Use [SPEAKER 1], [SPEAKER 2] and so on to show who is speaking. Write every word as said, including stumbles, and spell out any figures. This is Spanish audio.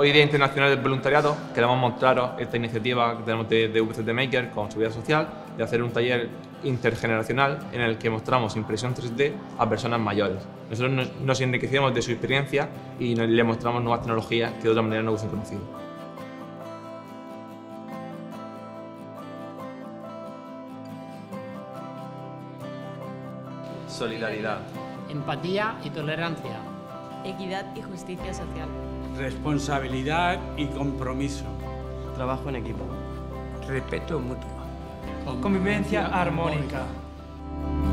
[SPEAKER 1] Hoy Día Internacional del Voluntariado queremos mostraros esta iniciativa que tenemos de, de V C T Maker con Seguridad Social, de hacer un taller intergeneracional en el que mostramos impresión tres D a personas mayores. Nosotros nos, nos enriquecemos de su experiencia y nos, le mostramos nuevas tecnologías que de otra manera no hubiesen conocido.
[SPEAKER 2] Solidaridad.
[SPEAKER 3] Empatía y tolerancia.
[SPEAKER 4] Equidad y justicia social.
[SPEAKER 5] Responsabilidad y compromiso.
[SPEAKER 6] Trabajo en equipo.
[SPEAKER 7] Respeto mutuo.
[SPEAKER 8] Convivencia armónica.